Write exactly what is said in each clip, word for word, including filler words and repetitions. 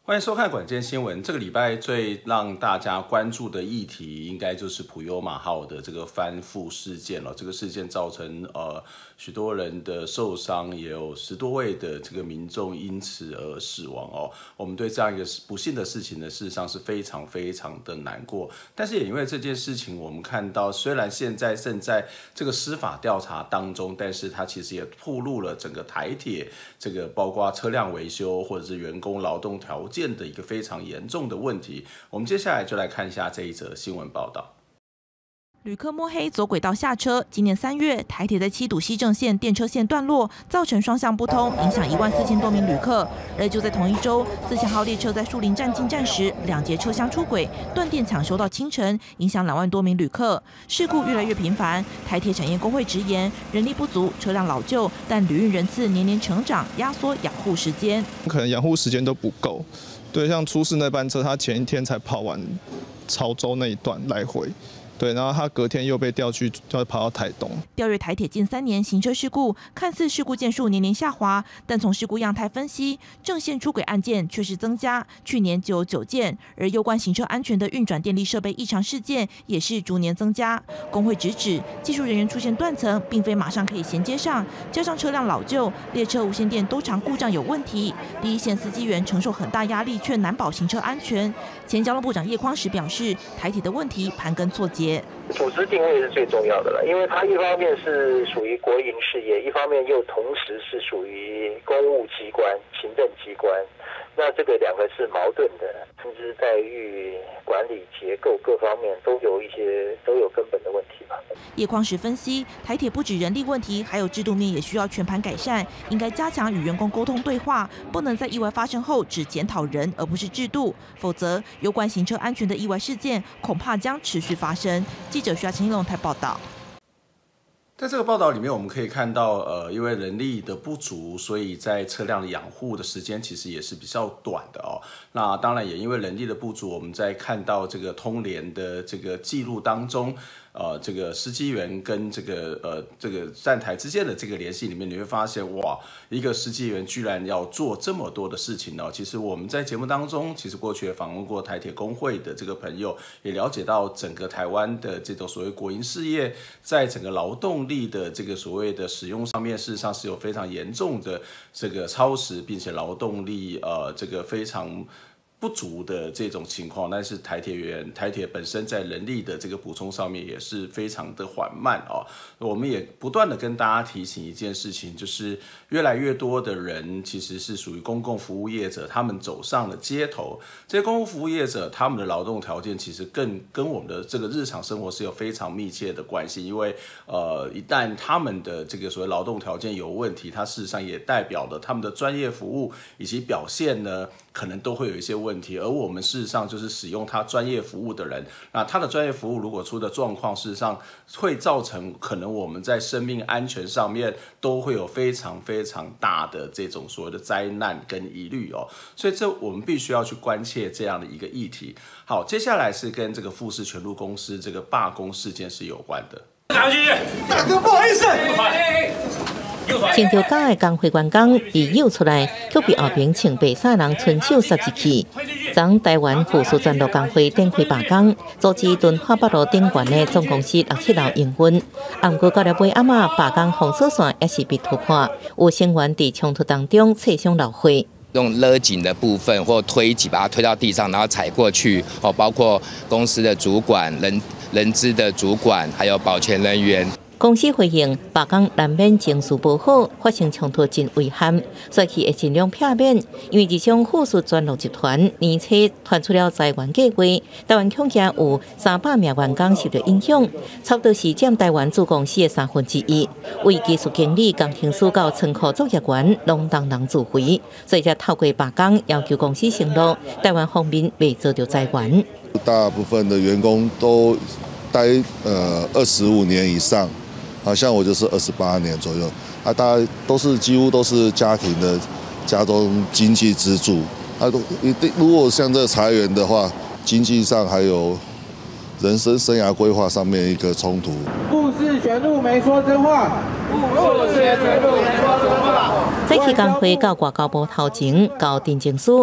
欢迎收看管监新闻。这个礼拜最让大家关注的议题，应该就是普悠玛号的这个翻覆事件了。这个事件造成呃许多人的受伤，也有十多位的这个民众因此而死亡哦。我们对这样一个不幸的事情呢，事实上是非常非常的难过。但是也因为这件事情，我们看到虽然现在正在这个司法调查当中，但是它其实也暴露了整个台铁这个包括车辆维修或者是员工劳动条件的一个非常严重的问题。我们接下来就来看一下这一则新闻报道。 旅客摸黑走轨道下车。今年三月，台铁在七堵西正线电车线段落，造成双向不通，影响一万四千多名旅客。而就在同一周，自强号列车在树林站进站时，两节车厢出轨，断电抢修到清晨，影响两万多名旅客。事故越来越频繁，台铁产业工会直言，人力不足，车辆老旧，但旅运人次年年成长，压缩养护时间。 可能养护时间都不够。对，像出事那班车，他前一天才跑完潮州那一段来回。对，然后他隔天又被调去，就跑到台东。 调阅台铁近三年行车事故，看似事故件数年年下滑，但从事故样态分析，正线出轨案件却是增加，去年就有九件，而有关行车安全的运转电力设备异常事件也是逐年增加。工会直指，技术人员出现断层，并非马上可以衔接上，加上车辆老旧，列车无线电都常故障有问题，第一线司机员承受很大压力，却难保行车安全。前交通部长叶匡时表示，台铁的问题盘根错节。 组织定位是最重要的了，因为它一方面是属于国营事业，一方面又同时是属于公务机关、行政机关，那这个两个是矛盾的，薪资待遇、管理结构各方面都有一些都有根本的问题吧。 叶匡时分析，台铁不止人力问题，还有制度面也需要全盘改善，应该加强与员工沟通对话，不能在意外发生后只检讨人而不是制度，否则有关行车安全的意外事件恐怕将持续发生。记者徐亚清龙台报道。 在这个报道里面，我们可以看到，呃，因为人力的不足，所以在车辆的养护的时间其实也是比较短的哦。那当然也因为人力的不足，我们在看到这个通联的这个记录当中，呃，这个司机员跟这个呃这个站台之间的这个联系里面，你会发现，哇，一个司机员居然要做这么多的事情哦。其实我们在节目当中，其实过去也访问过台铁工会的这个朋友，也了解到整个台湾的这种所谓国营事业，在整个劳动力的这个所谓的使用上面，事实上是有非常严重的这个超时，并且劳动力呃这个非常不足的这种情况，但是台铁员台铁本身在人力的这个补充上面也是非常的缓慢哦。我们也不断的跟大家提醒一件事情，就是越来越多的人其实是属于公共服务业者，他们走上了街头。这些公共服务业者他们的劳动条件其实更跟我们的这个日常生活是有非常密切的关系，因为呃一旦他们的这个所谓劳动条件有问题，它事实上也代表了他们的专业服务以及表现呢，可能都会有一些问题，而我们事实上就是使用他专业服务的人，那他的专业服务如果出的状况，事实上会造成可能我们在生命安全上面都会有非常非常大的这种所谓的灾难跟疑虑哦，所以这我们必须要去关切这样的一个议题。好，接下来是跟这个富士全路公司这个罢工事件是有关的。 大哥，不好意思。 青条港的工会员工被诱出来，却被后边穿白衫人伸手塞入去。昨台湾富士全路工会展开罢工，阻止敦化北路顶悬的总公司六七楼营运。不过到了尾暗仔，罢工封锁线也是被突破，有成员在冲突当中刺伤老血。 用勒紧的部分或推挤把它推到地上，然后踩过去哦，包括公司的主管、人人资的主管，还有保全人员。 公司回应罢工难免情绪不好，发生冲突真遗憾，所以会尽量避免。因为自从富士全路集团年初传出了裁员计划，台湾恐怕有三百名员工受到影响，差不多是占台湾子公司的三分之一。为技术经理、工程师到仓库作业员，拢当人自肥，所以才透过罢工要求公司承诺，台湾方面未遭到裁员。 大部分的员工都待呃二十五年以上。好像我就是二十八年左右，啊，大家都是几乎都是家庭的家中经济支柱，啊，都一定如果像这裁员的话，经济上还有人生生涯规划上面一个冲突。 富士全路没说真话，富士全路没说真话。 这期工会到外交部头前，到电政署。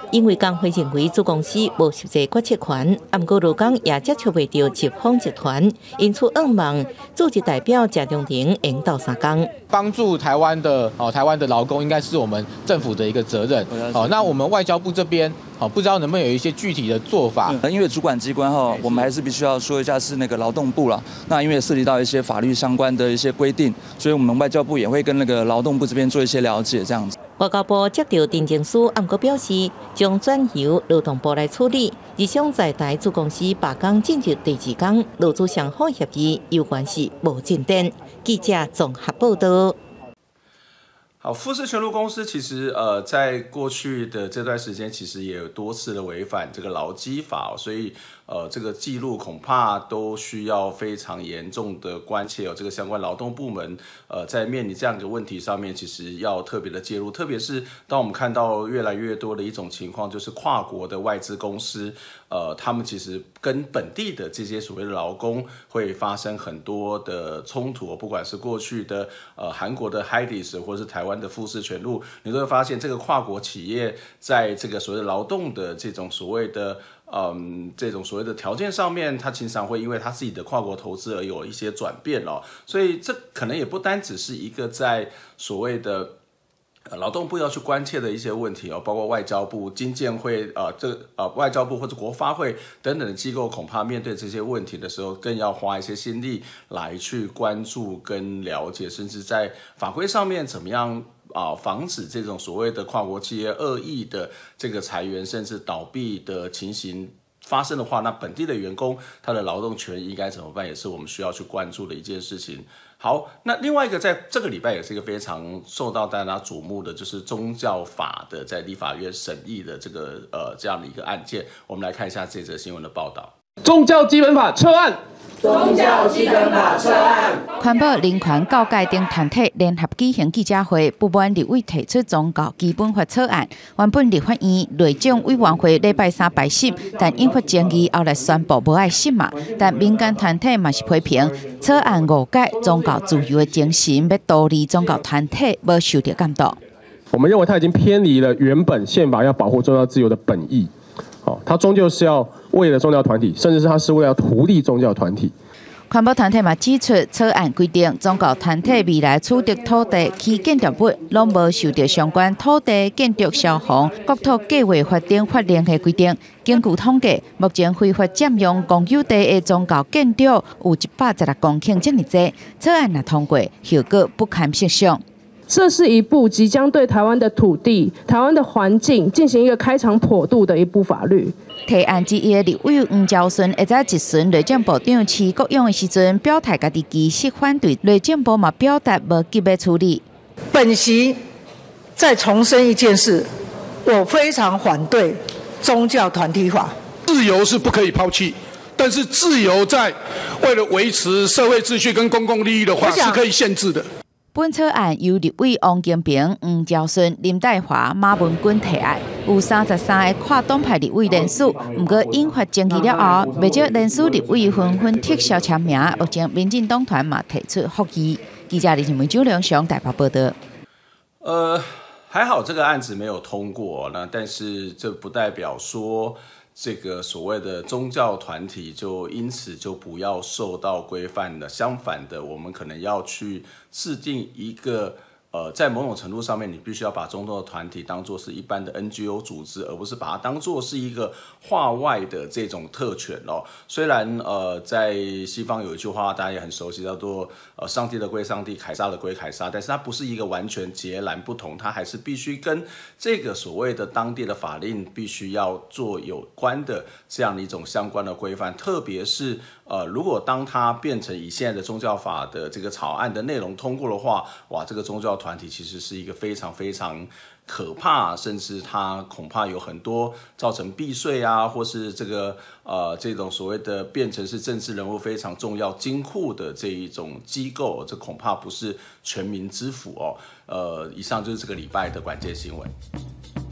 因为工会认为子公司无实际决策权，啊，不过劳工也接触袂到集丰集团，因此愿望组织代表贾中庭引导三工， 帮助台湾的哦，台湾的劳工应该是我们政府的一个责任。哦，那我们外交部这边。好，不知道能不能有一些具体的做法？ 嗯、因为主管机关哈，我们还是必须要说一下是那个劳动部了。那因为涉及到一些法律相关的一些规定，所以我们外交部也会跟那个劳动部这边做一些了解，这样子。 外交部接到陈情书，暗过表示将转由劳动部来处理，而想在台子公司罢工进入第二天，劳资双方协议有关系无进展。记者综合报道。 好，富士全路公司其实呃，在过去的这段时间，其实也有多次的违反这个劳基法，所以呃，这个记录恐怕都需要非常严重的关切哦。这个相关劳动部门呃，在面临这样一个问题上面，其实要特别的介入，特别是当我们看到越来越多的一种情况，就是跨国的外资公司，呃，他们其实跟本地的这些所谓的劳工会发生很多的冲突，不管是过去的呃韩国的 Hydis 或是台湾的富士全路，你都会发现这个跨国企业在这个所谓的劳动的这种所谓的嗯这种所谓的条件上面，它经常会因为它自己的跨国投资而有一些转变哦，所以这可能也不单只是一个在所谓的呃，劳动部要去关切的一些问题哦，包括外交部、经建会、呃，这呃外交部或者国发会等等的机构，恐怕面对这些问题的时候，更要花一些心力来去关注跟了解，甚至在法规上面怎么样啊、呃，防止这种所谓的跨国企业恶意的这个裁员甚至倒闭的情形发生的话，那本地的员工他的劳动权应该怎么办，也是我们需要去关注的一件事情。好，那另外一个在这个礼拜也是一个非常受到大家瞩目的，就是宗教法的在立法院审议的这个呃这样的一个案件。我们来看一下这则新闻的报道。 宗教基本法撤案。 宗教基本法撤案。 环保人权教界等团体联合举行记者会，不满立委提出宗教基本法撤案。原本立法院内政委员会礼拜三排审，但引发争议，后来宣布无爱审嘛。但民间团体嘛是批评撤案误解宗教自由的精神，要独立宗教团体无受到监督。 我们认为他已经偏离了原本宪法要保护宗教自由的本意。好，他终究是要为了宗教团体，甚至是他是为了图利宗教团体。 环保团体嘛指出，草案规定宗教团体未来取得土地、其建筑物，拢无受到相关土地、建筑、消防、国土计划法等法令的规定。根据统计，目前非法占用公有地的宗教建筑有一百十六公顷这么多。草案若通过，效果不堪设想。 这是一部即将对台湾的土地、台湾的环境进行一个开肠破肚的一部法律。 提案之一的立委黄昭顺，会在一巡内政部长徐国勇的时阵，表态家己其实反对，内政部嘛表达无急要处理。 本席再重申一件事，我非常反对宗教团体法。 自由是不可以抛弃，但是自由在为了维持社会秩序跟公共利益的话，是可以限制的。 本草案由立委王金平、黄昭顺、林岱华、马文君提案，有三十三个跨党派立委联署。不过引发争议了后，不少联署立委纷纷撤销签名，目前民进党团嘛提出复议。记者李新文、周良祥台北报道。 呃，还好这个案子没有通过，那但是这不代表说这个所谓的宗教团体就因此就不要受到规范的，相反的，我们可能要去制定一个呃，在某种程度上面，你必须要把宗教团体当作是一般的 N G O 组织，而不是把它当作是一个化外的这种特权哦。虽然呃，在西方有一句话大家也很熟悉，叫做呃“上帝的归上帝，凯撒的归凯撒”，但是它不是一个完全截然不同，它还是必须跟这个所谓的当地的法令必须要做有关的这样的一种相关的规范，特别是呃，如果当它变成以现在的宗教法的这个草案的内容通过的话，哇，这个宗教团体其实是一个非常非常可怕，甚至它恐怕有很多造成避税啊，或是这个呃这种所谓的变成是政治人物非常重要金库的这一种机构，这恐怕不是全民之福哦。呃，以上就是这个礼拜的关键新闻。